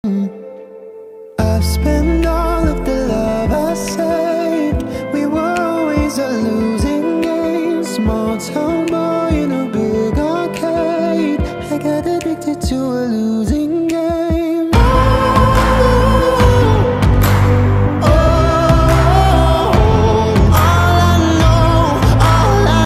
I've spent all of the love I saved. We were always a losing game. Small town boy in a big arcade. I got addicted to illusion.